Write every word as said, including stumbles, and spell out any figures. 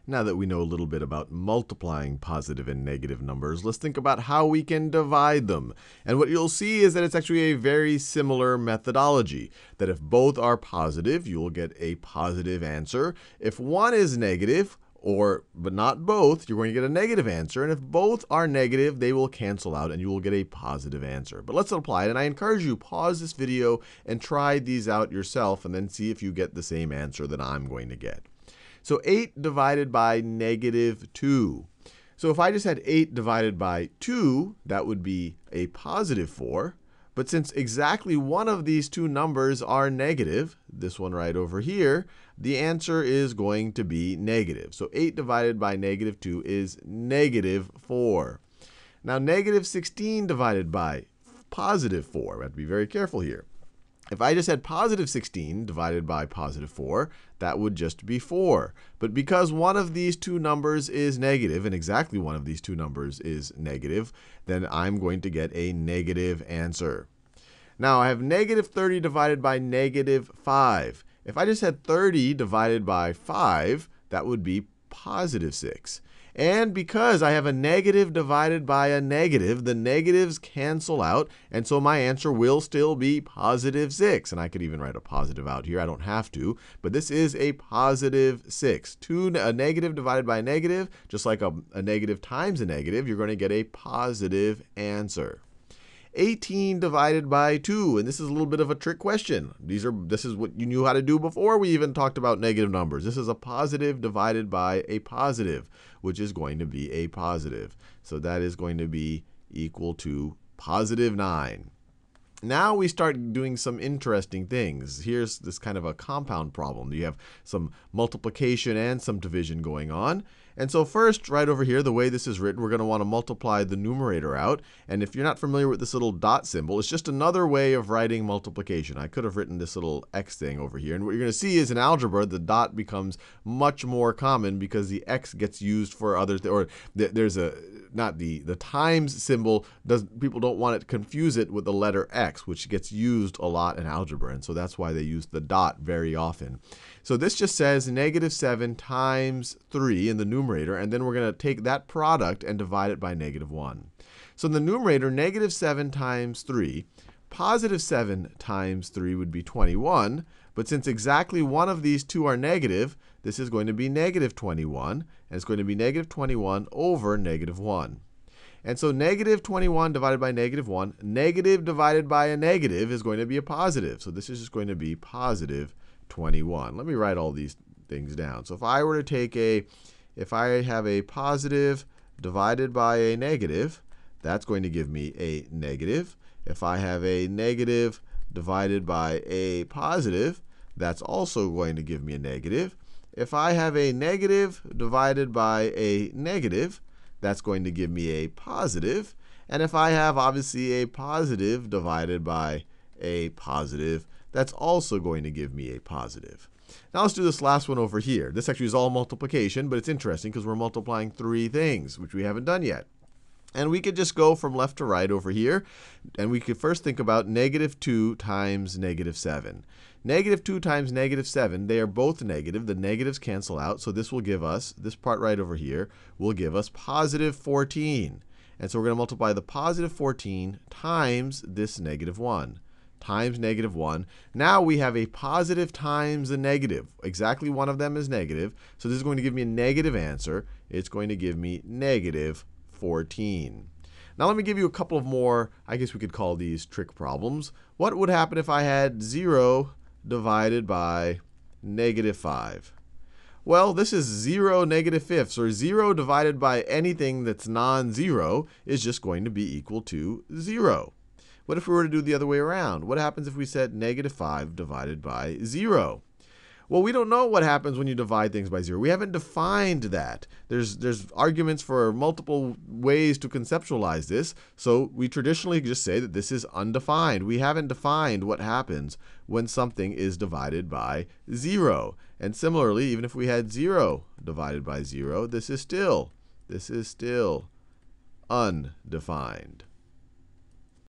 Now that we know a little bit about multiplying positive and negative numbers, let's think about how we can divide them. And what you'll see is that it's actually a very similar methodology. That if both are positive, you will get a positive answer. If one is negative, or but not both, you're going to get a negative answer. And if both are negative, they will cancel out, and you will get a positive answer. But let's apply it. And I encourage you, pause this video and try these out yourself, and then see if you get the same answer that I'm going to get. So eight divided by negative two. So if I just had eight divided by two, that would be a positive four. But since exactly one of these two numbers are negative, this one right over here, the answer is going to be negative. So eight divided by negative two is negative four. Now negative sixteen divided by positive four. We have to be very careful here. If I just had positive sixteen divided by positive four, that would just be four. But because one of these two numbers is negative, and exactly one of these two numbers is negative, then I'm going to get a negative answer. Now I have negative thirty divided by negative five. If I just had thirty divided by five, that would be positive six. And because I have a negative divided by a negative, the negatives cancel out, and so my answer will still be positive six. And I could even write a positive out here. I don't have to, but this is a positive six. Two, a negative divided by a negative, just like a, a negative times a negative, you're going to get a positive answer. eighteen divided by two, and this is a little bit of a trick question. These are, this is what you knew how to do before we even talked about negative numbers. This is a positive divided by a positive, which is going to be a positive. So that is going to be equal to positive nine. Now we start doing some interesting things. Here's this kind of a compound problem. You have some multiplication and some division going on. And so first, right over here, the way this is written, we're going to want to multiply the numerator out. And if you're not familiar with this little dot symbol, it's just another way of writing multiplication. I could have written this little x thing over here. And what you're going to see is in algebra, the dot becomes much more common because the x gets used for other things. Or th there's a, not the, the times symbol, does, people don't want to confuse it with the letter x, which gets used a lot in algebra. And so that's why they use the dot very often. So this just says negative seven times three in the numerator, and then we're going to take that product and divide it by negative one. So in the numerator, negative seven times three, positive seven times three would be twenty-one. But since exactly one of these two are negative, this is going to be negative twenty-one, and it's going to be negative twenty-one over negative one. And so negative twenty-one divided by negative one, negative divided by a negative is going to be a positive. So this is just going to be positive twenty-one. Let me write all these things down. So if I were to take a, if I have a positive divided by a negative, that's going to give me a negative. If I have a negative divided by a positive, that's also going to give me a negative. If I have a negative divided by a negative, that's going to give me a positive. And if I have, obviously, a positive divided by a positive, that's also going to give me a positive. Now let's do this last one over here. This actually is all multiplication, but it's interesting because we're multiplying three things, which we haven't done yet. And we could just go from left to right over here, and we could first think about negative two times negative seven. Negative two times negative seven, they are both negative. The negatives cancel out, so this will give us, this part right over here, will give us positive fourteen. And so we're going to multiply the positive fourteen times this negative one. Times negative one. Now we have a positive times a negative. Exactly one of them is negative, so this is going to give me a negative answer. It's going to give me negative fourteen. Now let me give you a couple of more, I guess we could call these trick problems. What would happen if I had zero divided by negative five? Well, this is zero negative fifths, or zero divided by anything that's non-zero is just going to be equal to zero. What if we were to do the other way around? What happens if we said negative five divided by zero? Well, we don't know what happens when you divide things by zero. We haven't defined that. There's, there's arguments for multiple ways to conceptualize this. So we traditionally just say that this is undefined. We haven't defined what happens when something is divided by zero. And similarly, even if we had zero divided by zero, this is still, this is still undefined.